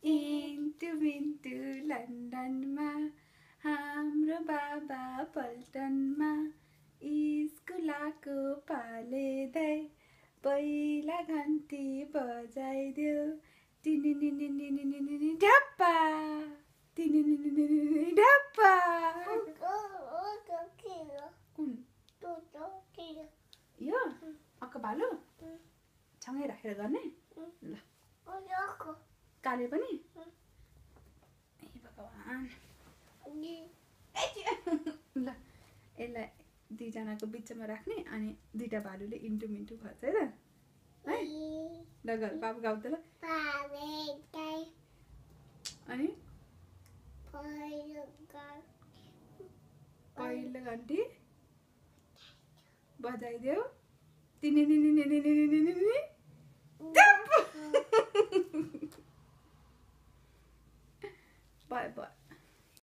into बिन्टु लन्डनमा हाम्रो बाबा पल्टनमा स्कुलाको पालेदै पहिला घन्टी बजाइदेऊ टिनिनिनिनिनिनिनि ढप्पा टिनिनिनिनिनि ढप्पा कुन यो अक्क भालु सँगै राखेर गर्ने ल काले पनि ए भगवान् ल यसलाई दुईजनाको बिचमा राख्ने अनि दुईटा भालुले इन्टु मिन्टु गर्छ है त है ल गर बाबु गाउ त ल अनि पहिलो घन्टी बजाइदेऊ तिनिनिनिनिनिनिनिनि बाय बाय